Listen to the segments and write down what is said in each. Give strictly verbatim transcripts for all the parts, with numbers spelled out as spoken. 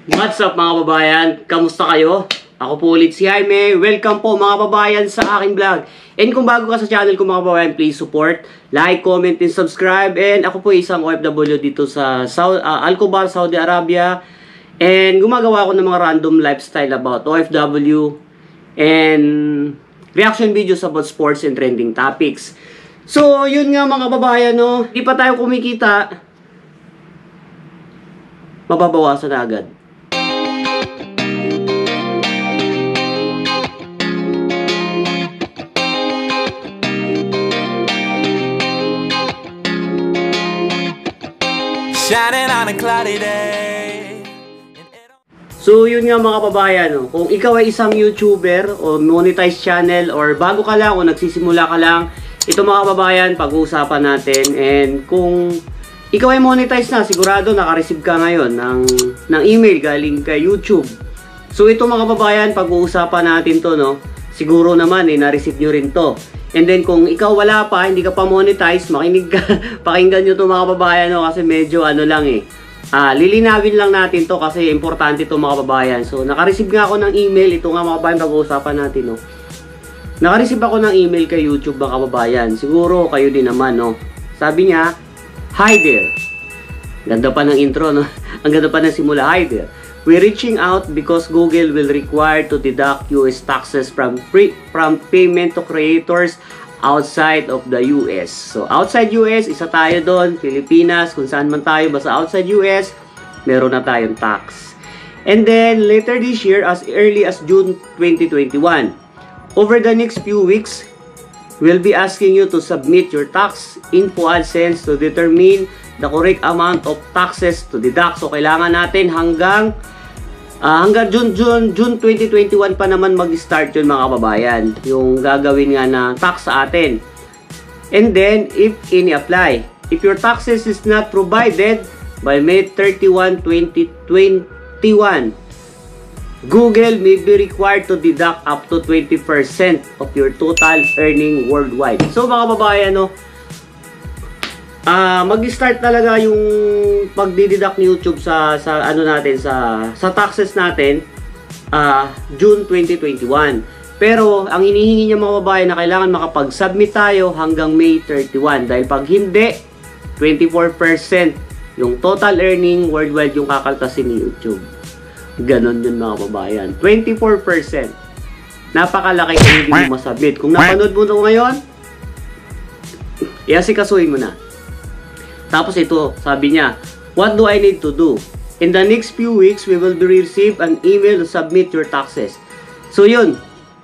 What's up mga kababayan? Kamusta kayo? Ako po ulit si Jaime. Welcome po mga kababayan sa aking vlog. And kung bago ka sa channel ko mga kababayan, please support, like, comment, and subscribe. And ako po isang O F W dito sa Saudi, uh, Al-Khobar, Saudi Arabia. And gumagawa ako ng mga random lifestyle about O F W and reaction videos about sports and trending topics. So, yun nga mga kababayan, no? Di pa tayo kumikita, mababawasan na agad. Shining on a cloudy day. So, yun nga mga kababayan, no? Kung ikaw ay isang YouTuber o monetized channel or bago ka lang o nagsisimula ka lang, ito mga kababayan, pag-uusapan natin. And kung ikaw ay monetized na, sigurado naka-receive ka ngayon ng, ng email galing kay YouTube. So, ito mga kababayan, pag-uusapan natin to, no? Siguro naman, eh, na-receive nyo rin to. And then kung ikaw wala pa, hindi ka pa monetize, makinig ka, pakinggan nyo to mga kababayan, no? Kasi medyo ano lang eh. Ah, lilinawin lang natin to kasi importante to mga kababayan. So, naka-receive nga ako ng email. Ito nga mga kababayan, pag-uusapan natin, no? Naka-receive ako ng email kay YouTube mga kababayan. Siguro kayo din naman, no? Sabi niya, "Hi there." Ganda pa ng intro, no? Ang ganda pa ng simula. "Hi there. We're reaching out because Google will require to deduct U S taxes from pre from payment to creators outside of the U S." So, outside U S, isa tayo doon, Pilipinas, kung saan man tayo, basta outside U S, meron na tayong tax. And then, later this year, as early as June twenty twenty-one, over the next few weeks, we'll be asking you to submit your tax info AdSense to determine the correct amount of taxes to deduct. So, kailangan natin hanggang Uh, hanggang June, June, June twenty twenty-one pa naman mag-start yun mga kababayan. Yung gagawin nga na tax sa atin. And then, if any apply. If your taxes is not provided by May thirty-first, twenty twenty-one, Google may be required to deduct up to twenty percent of your total earning worldwide. So mga kababayan, no, Ah, uh, mag-start talaga yung pagdideduct ni YouTube sa sa ano natin sa sa taxes natin ah uh, June twenty twenty-one. Pero ang hinihingi niya mga babae na kailangan makapag-submit tayo hanggang May thirty-first dahil pag hindi twenty-four percent yung total earning worldwide yung kakaltasin ni YouTube. Ganon yun mga kababayan. twenty-four percent. Napakalaki kung hindi mo masubmit. Kung napanood mo ito ngayon, iasikasuhin mo na. Tapos ito, sabi niya, "What do I need to do? In the next few weeks, we will be receive an email to submit your taxes." So yun,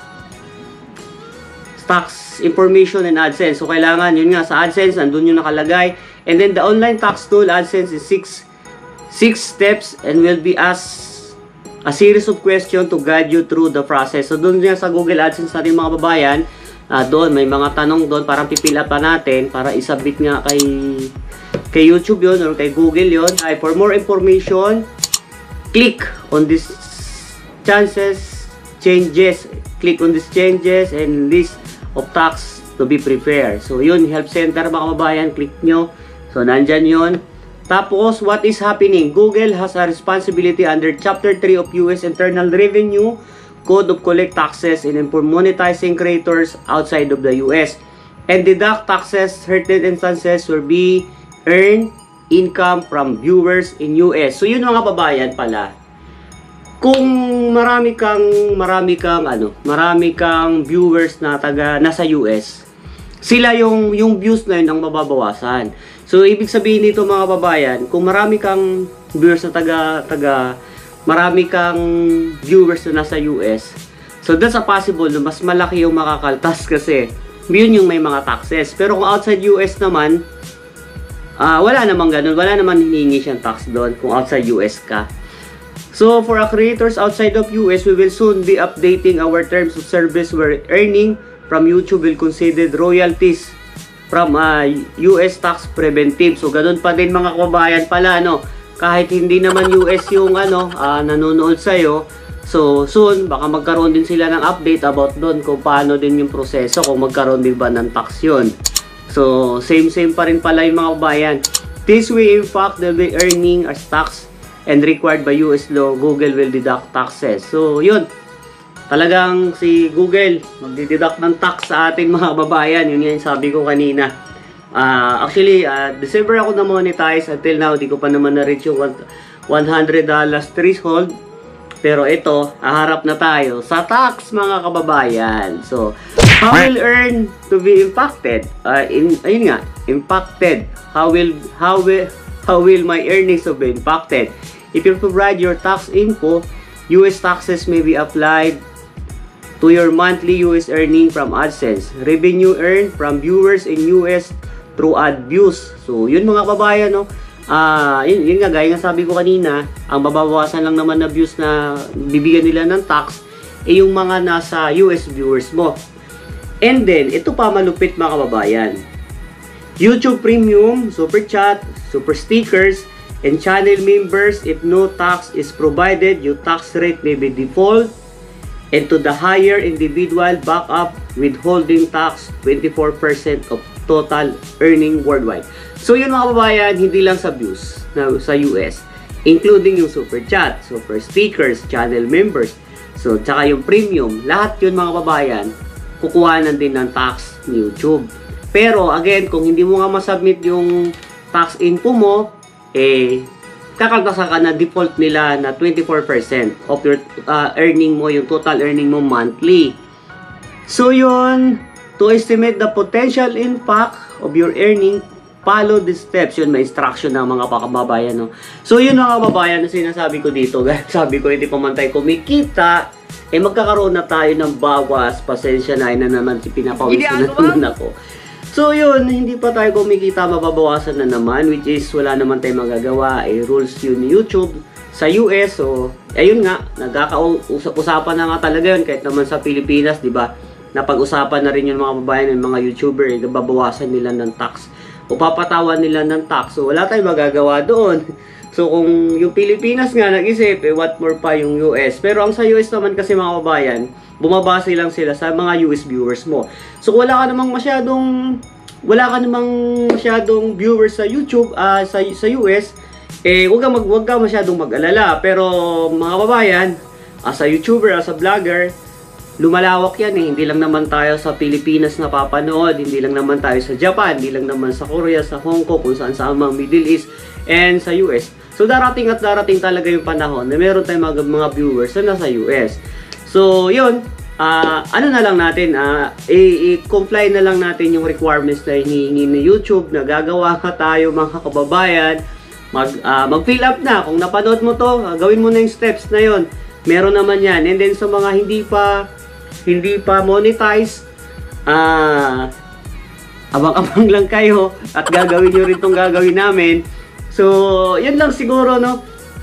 tax information and AdSense. So kailangan, yun nga, sa AdSense, nandun yung nakalagay. And then the online tax tool, AdSense, is six, six steps and will be asked a series of questions to guide you through the process. So dun nga sa Google AdSense natin mga babayan, uh, doon, may mga tanong doon, parang pipila pa natin para isubmit nga kay kay YouTube yon or kay Google yon. Ay, for more information, click on this chances changes click on these changes and list of tax to be prepared. So yun, help center mga kababayan, click nyo. So nandyan yon. Tapos, what is happening? Google has a responsibility under Chapter three of U S Internal Revenue Code of collect taxes and for monetizing creators outside of the U S and deduct taxes. Certain instances will be earn income from viewers in U S. So yun mga kababayan pala. Kung marami kang marami kang ano, marami kang viewers na taga nasa U S, sila yung yung views na yun ang mababawasan. So ibig sabihin nito mga kababayan, kung marami kang viewers na taga taga marami kang viewers na nasa U S, so that's a possible na mas malaki yung makakaltas kasi yun yung may mga taxes. Pero kung outside U S naman, Uh, wala namang ganun, wala naman hinihingi siyang tax doon kung outside U S ka. So, for our creators outside of U S, we will soon be updating our terms of service where earning from YouTube will consider royalties from uh, U S tax preventive. So, ganun pa din mga kababayan pala, no? Kahit hindi naman U S yung ano, uh, nanonood sa'yo, so, soon, baka magkaroon din sila ng update about doon kung paano din yung proseso, kung magkaroon din ba ng tax yun. So, same-same pa rin pala yung mga kababayan. This way, in fact, they'll be earning as tax and required by U S law, Google will deduct taxes. So, yun. Talagang si Google magdideduct ng tax sa ating mga kababayan. Yun yung sabi ko kanina. Uh, actually, uh, December ako na-monetize. Until now, di ko pa naman na-reach yung one hundred dollars threshold. Pero ito, aharap na tayo sa tax, mga kababayan. So, how will earn to be impacted? Uh, in, ayun nga, impacted. How will, how will, how will my earnings to be impacted? If you provide your tax info, U S taxes may be applied to your monthly U S earning from AdSense. Revenue earned from viewers in U S through ad views. So, yun mga kababayan, no? Ah, uh, yun, yun nga, gaya nga sabi ko kanina, ang mababawasan lang naman na views na bibigyan nila ng tax, eh yung mga nasa U S viewers mo. And then, ito pa malupit mga kababayan. YouTube Premium, Super Chat, Super Stickers, and channel members, if no tax is provided, your tax rate may be default, and to the higher individual backup withholding tax, twenty-four percent of total earning worldwide. So yun mga kababayan, hindi lang sa views na sa U S, including yung Super Chat, Super Stickers, channel members, so tsaka yung Premium, lahat yun mga kababayan, kukuhanan din ng tax ni YouTube. Pero again, kung hindi mo nga masubmit yung tax info mo, eh, kakaltasan ka na default nila na twenty-four percent of your uh, earning mo, yung total earning mo monthly. So yun, to estimate the potential impact of your earning, follow the steps. Yun, may instruction ng mga kababayan, no? So yun mga kababayan, na sinasabi ko dito, sabi ko, hindi pa man tayo kumikita, eh magkakaroon na tayo ng bawas. Pasensya na, yun na naman si pinapawis na naman ako. So yun, hindi pa tayo kumikita, mababawasan na naman, which is wala naman tayo magagawa, eh rules yun ni YouTube sa U S. So ayun nga, nagkakausap-usapan na nga talaga yun, kahit naman sa Pilipinas, di ba? Napag-usapan na rin yung mga kababayan ng mga YouTuber, eh, babawasan nila ng tax o papatawan nila ng tax. So wala tayong magagawa doon. So kung yung Pilipinas nga nag-isip, eh what more pa yung U S. Pero ang sa U S naman kasi mga kababayan, bumabase lang sila sa mga U S viewers mo. So kung wala ka namang masyadong wala ka namang masyadong viewers sa YouTube, uh, sa sa U S, eh wag ka mag wag ka masyadong mag-alala. Pero mga kababayan, as a YouTuber, as a vlogger, lumalawak yan eh. Hindi lang naman tayo sa Pilipinas napapanood, hindi lang naman tayo sa Japan, hindi lang naman sa Korea, sa Hong Kong, kung saan sa mga Middle East, and sa U S. So darating at darating talaga yung panahon na meron tayong mga, mga viewers na nasa U S. So yun, uh, ano na lang natin, uh, i-comply na lang natin yung requirements na hinihingi ni YouTube, na gagawa ka tayo mga kababayan, mag, uh, mag-fill up na. Kung napanood mo to, uh, gawin mo na yung steps na yun. Meron naman yan. And then sa mga hindi pa hindi pa monetize, ah, uh, abang-abang lang kayo at gagawin nyo rin itong gagawin namin. So, yun lang siguro, no?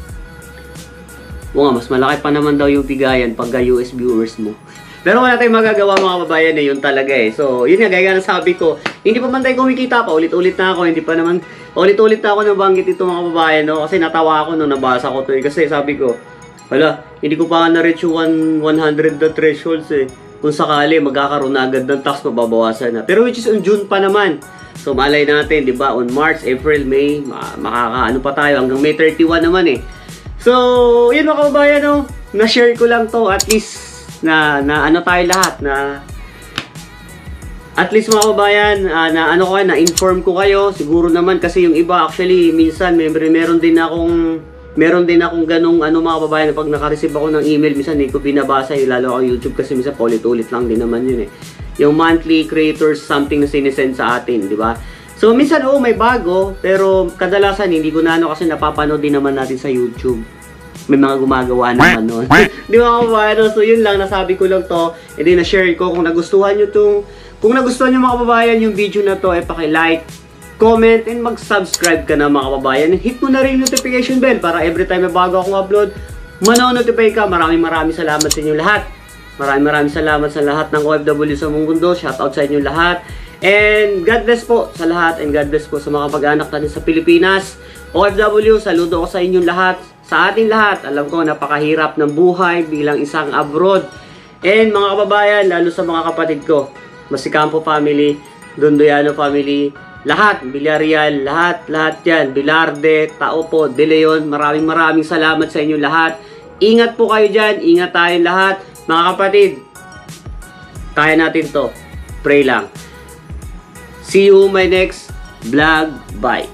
O nga, mas malaki pa naman daw yung bigayan pagka U S viewers mo. Pero wala tayong magagawa mga kababayan, eh, yun talaga eh. So, yun nga, gaya na sabi ko, hindi pa man tayo kumikita pa, ulit-ulit na ako, hindi pa naman, ulit-ulit na ako nabanggit ito mga kababayan, no? Kasi natawa ako nung nabasa ko to eh. Kasi sabi ko, wala, hindi ko pa na-reach yung one hundred the thresholds eh. Kung sakali, magkakaroon na agad ng tax, mababawasan na. Pero which is on June pa naman. So, malay natin, di ba? On March, April, May, makakaano pa tayo. Hanggang May thirty-one naman eh. So, yun mga kababayan, no? Na-share ko lang to. At least, na, na ano tayo lahat. Na, at least mga kababayan, uh, na ano ko, na-inform ko kayo. Siguro naman, kasi yung iba, actually, minsan, may, meron din akong Meron din akong ganong ano mga kababayan, na pag naka-receive ako ng email, minsan hindi ko binabasa, eh, lalo ako YouTube kasi minsan paulit-ulit lang din naman yun eh. Yung monthly creators, something na sinesend sa atin, di ba? So minsan oo, may bago, pero kadalasan hindi ko na ano kasi napapanood din naman natin sa YouTube. May mga gumagawa naman nun. Di ba kababayan? So yun lang, nasabi ko lang to, and then na-share ko. Kung nagustuhan nyo tong, kung nagustuhan nyo mga kababayan yung video na to, eh paki-like, comment, and mag-subscribe ka na mga kababayan. Hit mo na rin yung notification bell para every time may bago akong upload, manonotify ka. Maraming maraming salamat sa inyo lahat. Maraming maraming salamat sa lahat ng O F W sa buong mundo. Shoutout sa inyo lahat. And God bless po sa lahat. And God bless po sa mga pag-anak natin sa Pilipinas. O F W, saludo ko sa inyong lahat. Sa ating lahat, alam ko napakahirap ng buhay bilang isang abroad. And mga kababayan, lalo sa mga kapatid ko, Masicampo family, Dondoyano family, lahat, Villarreal, lahat, lahat yan, Bilarde, Taupo, De Leon, maraming maraming salamat sa inyo lahat. Ingat po kayo dyan, ingat tayo lahat. Mga kapatid, kaya natin to. Pray lang. See you my next vlog. Bye.